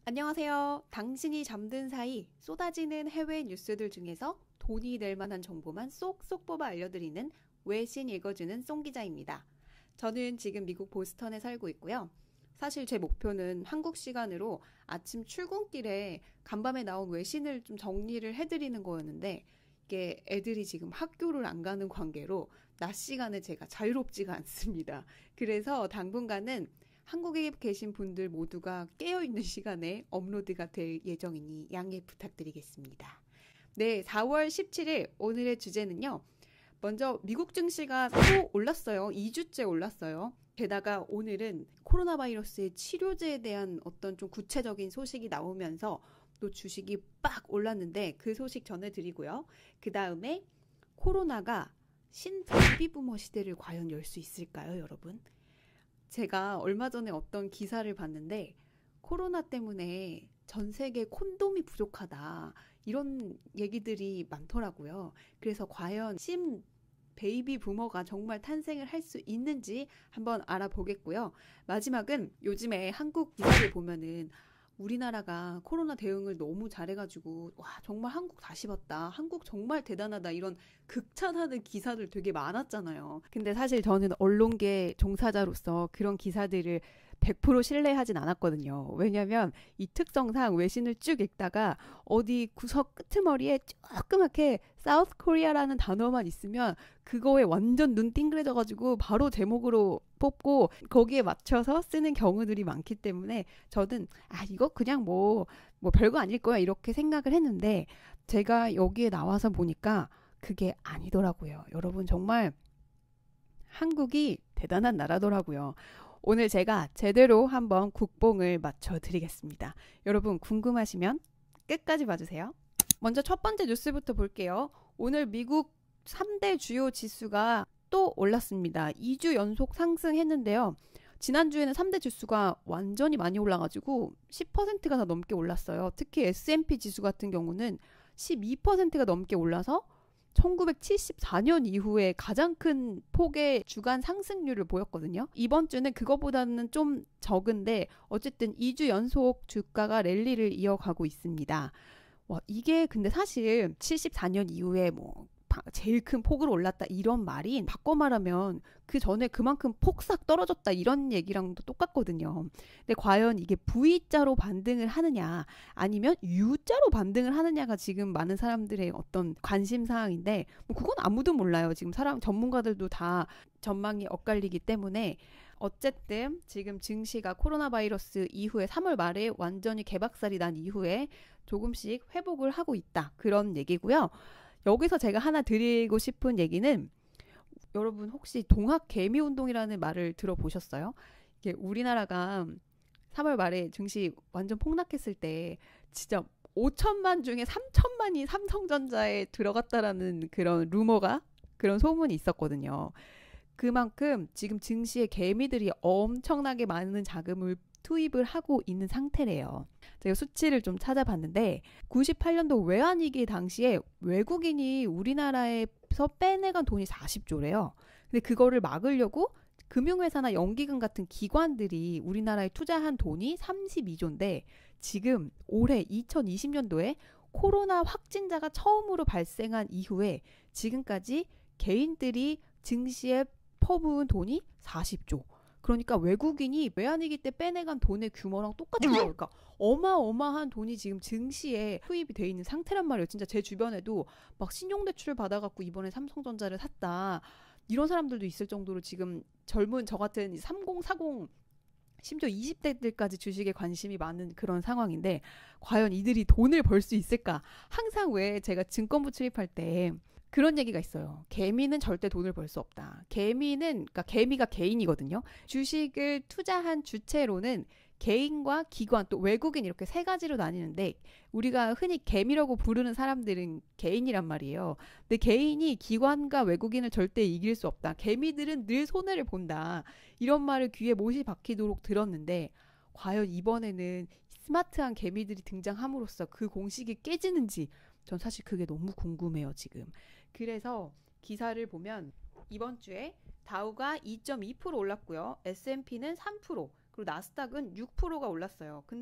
안녕하세요. 당신이 잠든 사이 쏟아지는 해외 뉴스들 중에서 돈이 될 만한 정보만 쏙쏙 뽑아 알려드리는 외신 읽어주는 송 기자입니다. 저는 지금 미국 보스턴에 살고 있고요. 사실 제 목표는 한국 시간으로 아침 출근길에 간밤에 나온 외신을 좀 정리를 해드리는 거였는데 이게 애들이 지금 학교를 안 가는 관계로 낮 시간에 제가 자유롭지가 않습니다. 그래서 당분간은 한국에 계신 분들 모두가 깨어있는 시간에 업로드가 될 예정이니 양해 부탁드리겠습니다. 네, 4월 17일 오늘의 주제는요. 먼저 미국 증시가 또 올랐어요. 2주째 올랐어요. 게다가 오늘은 코로나 바이러스의 치료제에 대한 어떤 좀 구체적인 소식이 나오면서 또 주식이 빡 올랐는데 그 소식 전해드리고요. 그 다음에 코로나가 신베이비부머 시대를 과연 열 수 있을까요, 여러분? 제가 얼마 전에 어떤 기사를 봤는데 코로나 때문에 전 세계 콘돔이 부족하다. 이런 얘기들이 많더라고요. 그래서 과연 신 베이비 부머가 정말 탄생을 할 수 있는지 한번 알아보겠고요. 마지막은 요즘에 한국 기사를 보면은 우리나라가 코로나 대응을 너무 잘해가지고 와 정말 한국 다시 봤다. 한국 정말 대단하다. 이런 극찬하는 기사들 되게 많았잖아요. 근데 사실 저는 언론계 종사자로서 그런 기사들을 100% 신뢰하진 않았거든요. 왜냐면 이 특성상 외신을 쭉 읽다가 어디 구석 끄트머리에 조그맣게 사우스 코리아라는 단어만 있으면 그거에 완전 눈 띵그레져가지고 바로 제목으로 뽑고 거기에 맞춰서 쓰는 경우들이 많기 때문에 저는 이거 그냥 뭐 별거 아닐 거야 이렇게 생각을 했는데 제가 여기에 나와서 보니까 그게 아니더라고요. 여러분 정말 한국이 대단한 나라더라고요. 오늘 제가 제대로 한번 국뽕을 맞춰드리겠습니다. 여러분 궁금하시면 끝까지 봐주세요. 먼저 첫 번째 뉴스부터 볼게요. 오늘 미국 3대 주요 지수가 또 올랐습니다. 2주 연속 상승했는데요. 지난주에는 3대 지수가 완전히 많이 올라가지고 10%가 다 넘게 올랐어요. 특히 S&P 지수 같은 경우는 12%가 넘게 올라서 1974년 이후에 가장 큰 폭의 주간 상승률을 보였거든요. 이번 주는 그거보다는 좀 적은데 어쨌든 2주 연속 주가가 랠리를 이어가고 있습니다. 와, 이게 근데 사실 74년 이후에 뭐 제일 큰 폭으로 올랐다 이런 말이 바꿔 말하면 그 전에 그만큼 폭삭 떨어졌다 이런 얘기랑도 똑같거든요. 근데 과연 이게 V자로 반등을 하느냐 아니면 U자로 반등을 하느냐가 지금 많은 사람들의 어떤 관심 사항인데 뭐 그건 아무도 몰라요. 지금 사람 전문가들도 다 전망이 엇갈리기 때문에 어쨌든 지금 증시가 코로나 바이러스 이후에 3월 말에 완전히 개박살이 난 이후에 조금씩 회복을 하고 있다. 그런 얘기고요. 여기서 제가 하나 드리고 싶은 얘기는 여러분 혹시 동학개미운동이라는 말을 들어보셨어요? 이게 우리나라가 3월 말에 증시 완전 폭락했을 때 진짜 5천만 중에 3천만이 삼성전자에 들어갔다라는 그런 루머가 그런 소문이 있었거든요. 그만큼 지금 증시에 개미들이 엄청나게 많은 자금을 투입을 하고 있는 상태래요. 제가 수치를 좀 찾아봤는데 98년도 외환위기 당시에 외국인이 우리나라에서 빼내간 돈이 40조래요. 근데 그거를 막으려고 금융회사나 연기금 같은 기관들이 우리나라에 투자한 돈이 32조인데 지금 올해 2020년도에 코로나 확진자가 처음으로 발생한 이후에 지금까지 개인들이 증시에 퍼부은 돈이 40조. 그러니까 외국인이 외환위기 때 빼내간 돈의 규모랑 똑같은 거예요. 그러니까 어마어마한 돈이 지금 증시에 투입이 돼 있는 상태란 말이에요. 진짜 제 주변에도 막 신용대출을 받아갖고 이번에 삼성전자를 샀다. 이런 사람들도 있을 정도로 지금 젊은 저 같은 30, 40 심지어 20대들까지 주식에 관심이 많은 그런 상황인데 과연 이들이 돈을 벌 수 있을까? 항상 왜 제가 증권부 출입할 때 그런 얘기가 있어요. 개미는 절대 돈을 벌 수 없다. 그러니까 개미가 개인이거든요. 주식을 투자한 주체로는 개인과 기관 또 외국인 이렇게 세 가지로 나뉘는데 우리가 흔히 개미라고 부르는 사람들은 개인이란 말이에요. 근데 개인이 기관과 외국인을 절대 이길 수 없다. 개미들은 늘 손해를 본다. 이런 말을 귀에 못이 박히도록 들었는데 과연 이번에는 스마트한 개미들이 등장함으로써 그 공식이 깨지는지 전 사실 그게 너무 궁금해요 지금. 그래서 기사를 보면 이번 주에 다우가 2.2% 올랐고요. S&P는 3%, 그리고 나스닥은 6%가 올랐어요. 근데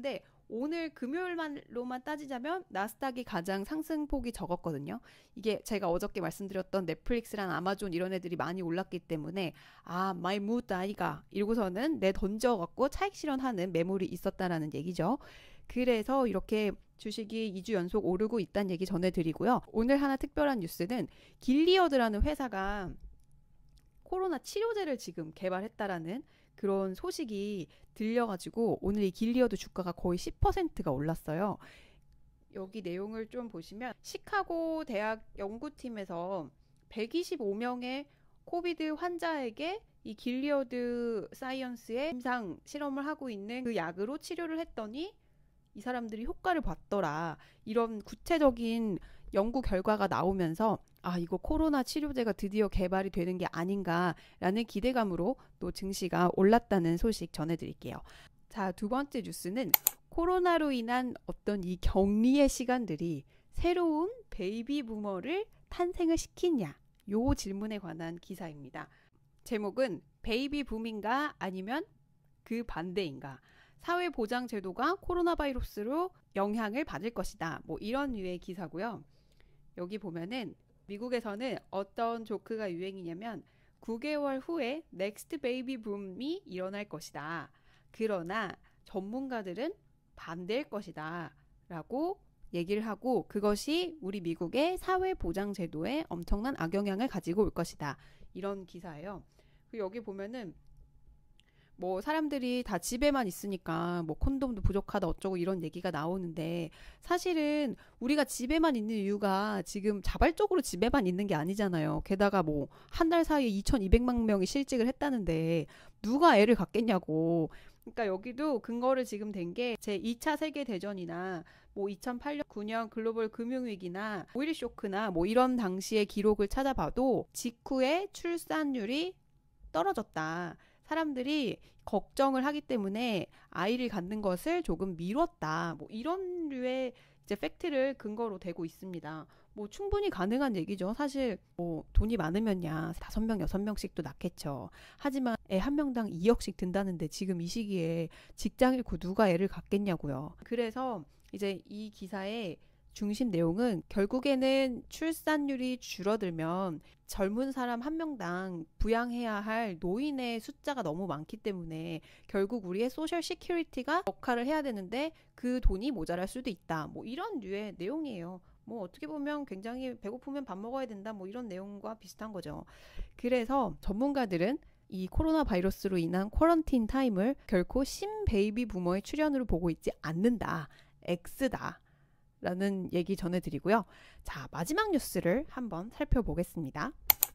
오늘 금요일만로만 따지자면 나스닥이 가장 상승폭이 적었거든요. 이게 제가 어저께 말씀드렸던 넷플릭스랑 아마존 이런 애들이 많이 올랐기 때문에 마이 무드 아이가 이러고서는 내 던져갖고 차익 실현하는 매물이 있었다라는 얘기죠. 그래서 이렇게 주식이 2주 연속 오르고 있다는 얘기 전해드리고요. 오늘 하나 특별한 뉴스는 길리어드라는 회사가 코로나 치료제를 지금 개발했다라는 그런 소식이 들려가지고 오늘 이 길리어드 주가가 거의 10%가 올랐어요. 여기 내용을 좀 보시면 시카고 대학 연구팀에서 125명의 코비드 환자에게 이 길리어드 사이언스의 임상 실험을 하고 있는 그 약으로 치료를 했더니 이 사람들이 효과를 봤더라. 이런 구체적인 연구 결과가 나오면서 이거 코로나 치료제가 드디어 개발이 되는 게 아닌가라는 기대감으로 또 증시가 올랐다는 소식 전해드릴게요. 자, 두 번째 뉴스는 코로나로 인한 어떤 이 격리의 시간들이 새로운 베이비 부머를 탄생을 시키냐, 요 질문에 관한 기사입니다. 제목은 베이비 붐인가 아니면 그 반대인가, 사회보장제도가 코로나 바이러스로 영향을 받을 것이다, 뭐 이런 류의 기사고요. 여기 보면은 미국에서는 어떤 조크가 유행이냐면 9개월 후에 넥스트 베이비 붐이 일어날 것이다. 그러나 전문가들은 반대일 것이다 라고 얘기를 하고, 그것이 우리 미국의 사회보장제도에 엄청난 악영향을 가지고 올 것이다, 이런 기사예요. 그리고 여기 보면은 뭐 사람들이 다 집에만 있으니까 뭐 콘돔도 부족하다 어쩌고 이런 얘기가 나오는데, 사실은 우리가 집에만 있는 이유가 지금 자발적으로 집에만 있는 게 아니잖아요. 게다가 뭐 한 달 사이에 2200만 명이 실직을 했다는데 누가 애를 갖겠냐고. 그러니까 여기도 근거를 지금 댄 게 제 2차 세계대전이나 뭐 2008년 9년 글로벌 금융위기나 오일 쇼크나 뭐 이런 당시의 기록을 찾아봐도 직후에 출산율이 떨어졌다. 사람들이 걱정을 하기 때문에 아이를 갖는 것을 조금 미뤘다. 뭐 이런 류의 이제 팩트를 근거로 대고 있습니다. 뭐 충분히 가능한 얘기죠. 사실 뭐 돈이 많으면야 5명, 6명씩도 낳겠죠. 하지만 애 한 명당 2억씩 든다는데 지금 이 시기에 직장 잃고 누가 애를 갖겠냐고요. 그래서 이제 이 기사의 중심 내용은 결국에는 출산율이 줄어들면 젊은 사람 한 명당 부양해야 할 노인의 숫자가 너무 많기 때문에 결국 우리의 소셜 시큐리티가 역할을 해야 되는데 그 돈이 모자랄 수도 있다. 뭐 이런 류의 내용이에요. 뭐 어떻게 보면 굉장히 배고프면 밥 먹어야 된다, 뭐 이런 내용과 비슷한 거죠. 그래서 전문가들은 이 코로나 바이러스로 인한 쿼런틴 타임을 결코 신베이비 부머의 출현으로 보고 있지 않는다. X다 라는 얘기 전해드리고요. 자, 마지막 뉴스를 한번 살펴보겠습니다.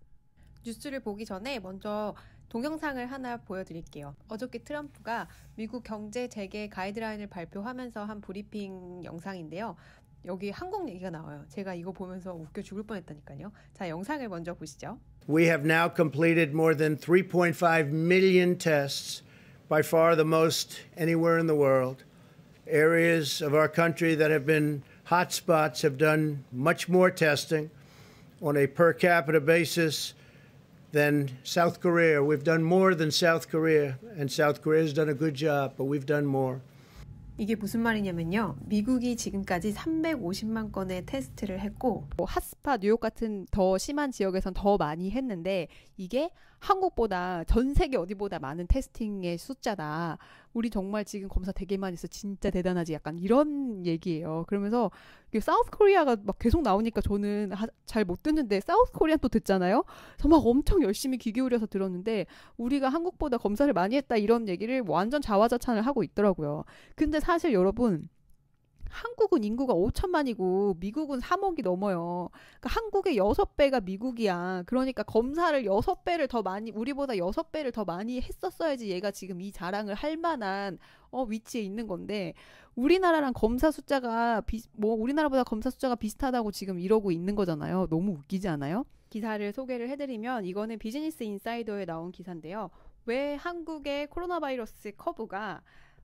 뉴스를 보기 전에 먼저 동영상을 하나 보여드릴게요. 어저께 트럼프가 미국 경제 재개 가이드라인을 발표하면서 한 브리핑 영상인데요. 여기 한국 얘기가 나와요. 제가 이거 보면서 웃겨 죽을 뻔했다니까요. 자, 영상을 먼저 보시죠. We have now completed more than 3.5 million tests, by far the most anywhere in the world. Areas of our country that have been hotspots have done much more testing on a per capita basis than South Korea. We've done more than South Korea, and South Korea has done a good job, but we've done more. 이게 무슨 말이냐면요. 미국이 지금까지 350만 건의 테스트를 했고, 뭐 핫스팟 뉴욕 같은 더 심한 지역에선 더 많이 했는데 이게 한국보다 전 세계 어디보다 많은 테스팅의 숫자다. 우리 정말 지금 검사 되게 많이 해서 진짜 대단하지, 약간 이런 얘기예요. 그러면서 사우스 코리아가 막 계속 나오니까 저는 잘 못 듣는데 사우스 코리아 또 듣잖아요. 그래서 막 엄청 열심히 귀 기울여서 들었는데 우리가 한국보다 검사를 많이 했다, 이런 얘기를 완전 자화자찬을 하고 있더라고요. 근데 사실 여러분, 한국은 인구가 5천만이고 미국은 3억이 넘어요. 그러니까 한국의 6배가 미국이야. 그러니까 검사를 6배를 더 많이, 우리보다 6배를 더 많이 했었어야지 얘가 지금 이 자랑을 할 만한 위치에 있는 건데, 우리나라랑 검사 숫자가 우리나라보다 검사 숫자가 비슷하다고 지금 이러고 있는 거잖아요. 너무 웃기지 않아요? 기사를 소개를 해드리면 이거는 비즈니스 인사이더에 나온 기사인데요. 왜 한국의 코로나 바이러스 커브가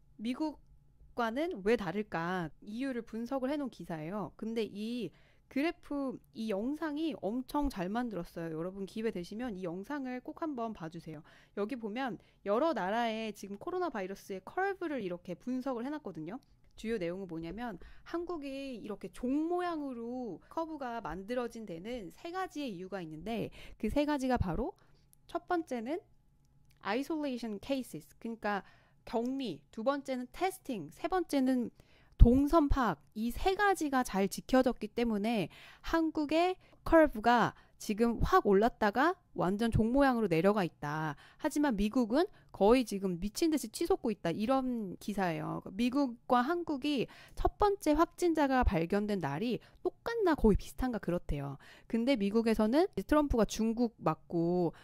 미국과는 왜 다를까, 이유를 분석을 해놓은 기사예요. 근데 이 그래프, 이 영상이 엄청 잘 만들었어요. 여러분 기회 되시면 이 영상을 꼭 한번 봐주세요. 여기 보면 여러 나라의 지금 코로나 바이러스의 커브를 이렇게 분석을 해놨거든요. 주요 내용은 뭐냐면 한국이 이렇게 종 모양으로 커브가 만들어진 데는 세 가지의 이유가 있는데 그 세 가지가 바로 첫 번째는 isolation cases, 그러니까 격리, 두 번째는 테스팅, 세 번째는 동선 파악, 이 세 가지가 잘 지켜졌기 때문에 한국의 커브가 지금 확 올랐다가 완전 종 모양으로 내려가 있다. 하지만 미국은 거의 지금 미친 듯이 치솟고 있다. 이런 기사예요. 미국과 한국이 첫 번째 확진자가 발견된 날이 똑같나 거의 비슷한가 그렇대요. 근데 미국에서는 트럼프가 중국 맞고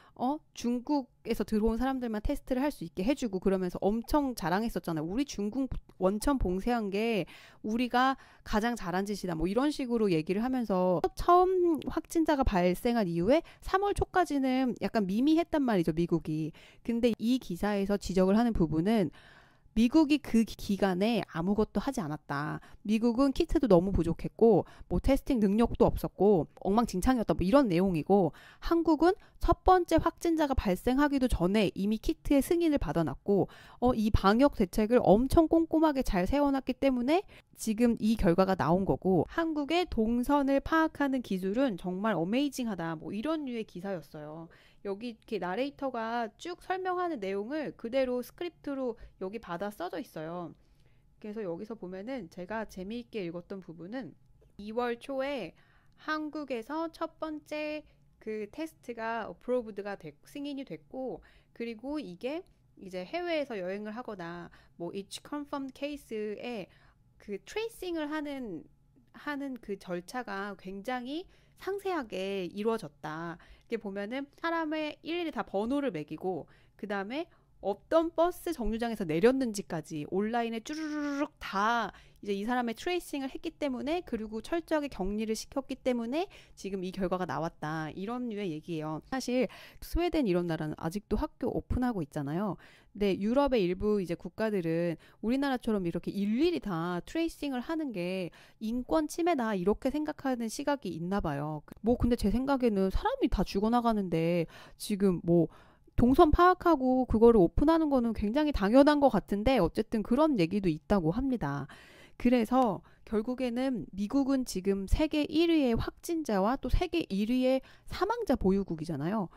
중국에서 들어온 사람들만 테스트를 할 수 있게 해주고 그러면서 엄청 자랑했었잖아요. 우리 중국 원천 봉쇄한 게 우리가 가장 잘한 짓이다. 뭐 이런 식으로 얘기를 하면서 처음 확진자가 발생한 이후에 3월 초까지는 약간 미미했단 말이죠, 미국이. 근데 이 기사에서 지적을 하는 부분은 미국이 그 기간에 아무것도 하지 않았다. 미국은 키트도 너무 부족했고 뭐 테스팅 능력도 없었고 엉망진창이었다. 뭐 이런 내용이고 한국은 첫 번째 확진자가 발생하기도 전에 이미 키트의 승인을 받아놨고 이 방역 대책을 엄청 꼼꼼하게 잘 세워놨기 때문에 지금 이 결과가 나온 거고 한국의 동선을 파악하는 기술은 정말 어메이징하다. 뭐 이런 류의 기사였어요. 여기 이렇게 나레이터가 쭉 설명하는 내용을 그대로 스크립트로 여기 받아 써져 있어요. 그래서 여기서 보면은 제가 재미있게 읽었던 부분은 2월 초에 한국에서 첫 번째 그 테스트가 어프로브드가 승인이 됐고 그리고 이게 이제 해외에서 여행을 하거나 뭐 each confirmed case에 그 트레이싱을 하는 그 절차가 굉장히 상세하게 이루어졌다. 이렇게 보면은 사람의 일일이 다 번호를 매기고 그 다음에 어떤 버스 정류장에서 내렸는지까지 온라인에 쭈르르륵 다 이제 이 사람의 트레이싱을 했기 때문에 그리고 철저하게 격리를 시켰기 때문에 지금 이 결과가 나왔다. 이런 류의 얘기예요. 사실 스웨덴 이런 나라는 아직도 학교 오픈하고 있잖아요. 근데 유럽의 일부 이제 국가들은 우리나라처럼 이렇게 일일이 다 트레이싱을 하는 게 인권 침해다 이렇게 생각하는 시각이 있나 봐요. 뭐 근데 제 생각에는 사람이 다 죽어나가는데 지금 뭐 동선 파악하고 그거를 오픈하는 거는 굉장히 당연한 것 같은데 어쨌든 그런 얘기도 있다고 합니다. 그래서 결국에는 미국은 지금 세계 1위의 확진자와 또 세계 1위의 사망자 보유국이잖아요.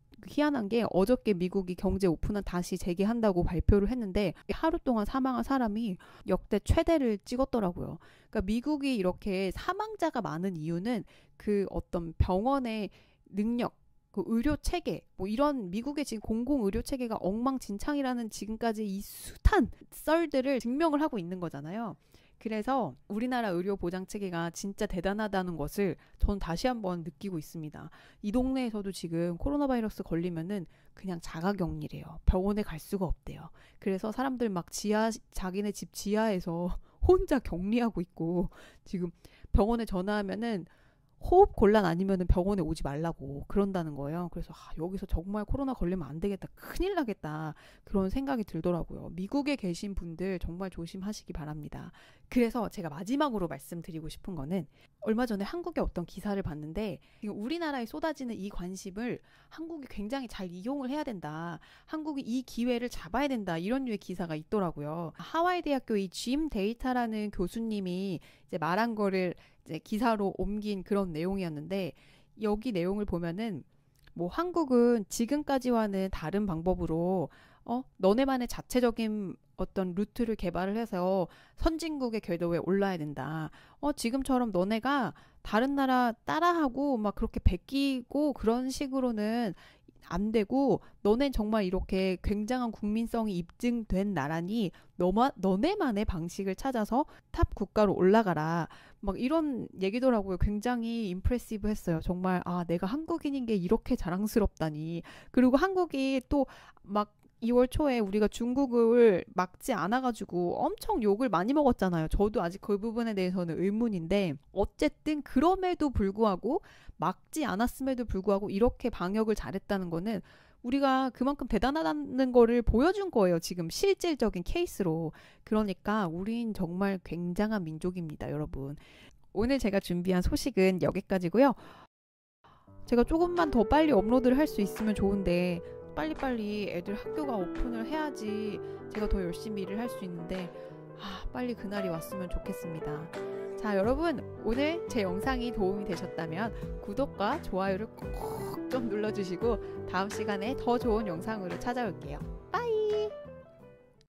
희한한 게 어저께 미국이 경제 오픈은 다시 재개한다고 발표를 했는데 하루 동안 사망한 사람이 역대 최대를 찍었더라고요. 그러니까 미국이 이렇게 사망자가 많은 이유는 그 어떤 병원의 능력, 그 의료 체계, 뭐 이런 미국의 지금 공공 의료 체계가 엉망진창이라는 지금까지 이 숱한 썰들을 증명을 하고 있는 거잖아요. 그래서 우리나라 의료 보장 체계가 진짜 대단하다는 것을 전 다시 한번 느끼고 있습니다. 이 동네에서도 지금 코로나 바이러스 걸리면은 그냥 자가격리래요. 병원에 갈 수가 없대요. 그래서 사람들 막 자기네 집 지하에서 혼자 격리하고 있고 지금 병원에 전화하면은 호흡 곤란 아니면은 병원에 오지 말라고 그런다는 거예요. 그래서 여기서 정말 코로나 걸리면 안 되겠다. 큰일 나겠다. 그런 생각이 들더라고요. 미국에 계신 분들 정말 조심하시기 바랍니다. 그래서 제가 마지막으로 말씀드리고 싶은 거는 얼마 전에 한국의 어떤 기사를 봤는데 우리나라에 쏟아지는 이 관심을 한국이 굉장히 잘 이용을 해야 된다. 한국이 이 기회를 잡아야 된다. 이런 류의 기사가 있더라고요. 하와이 대학교의 짐 데이터라는 교수님이 이제 말한 거를 이제 기사로 옮긴 그런 내용이었는데 여기 내용을 보면은 뭐 한국은 지금까지와는 다른 방법으로 너네만의 자체적인 어떤 루트를 개발을 해서 선진국의 궤도에 올라야 된다. 지금처럼 너네가 다른 나라 따라하고 막 그렇게 베끼고 그런 식으로는 안 되고 너넨 정말 이렇게 굉장한 국민성이 입증된 나라니 너네만의 방식을 찾아서 탑 국가로 올라가라. 막 이런 얘기더라고요. 굉장히 임프레시브 했어요. 정말 내가 한국인인 게 이렇게 자랑스럽다니. 그리고 한국이 또 막 2월 초에 우리가 중국을 막지 않아가지고 엄청 욕을 많이 먹었잖아요. 저도 아직 그 부분에 대해서는 의문인데 어쨌든 그럼에도 불구하고 막지 않았음에도 불구하고 이렇게 방역을 잘했다는 거는 우리가 그만큼 대단하다는 거를 보여준 거예요. 지금 실질적인 케이스로. 그러니까 우린 정말 굉장한 민족입니다, 여러분. 오늘 제가 준비한 소식은 여기까지고요. 제가 조금만 더 빨리 업로드를 할 수 있으면 좋은데 빨리빨리 애들 학교가 오픈을 해야지 제가 더 열심히 일을 할 수 있는데 빨리 그날이 왔으면 좋겠습니다. 자, 여러분, 오늘 제 영상이 도움이 되셨다면 구독과 좋아요를 꼭 좀 눌러주시고 다음 시간에 더 좋은 영상으로 찾아올게요. 빠이!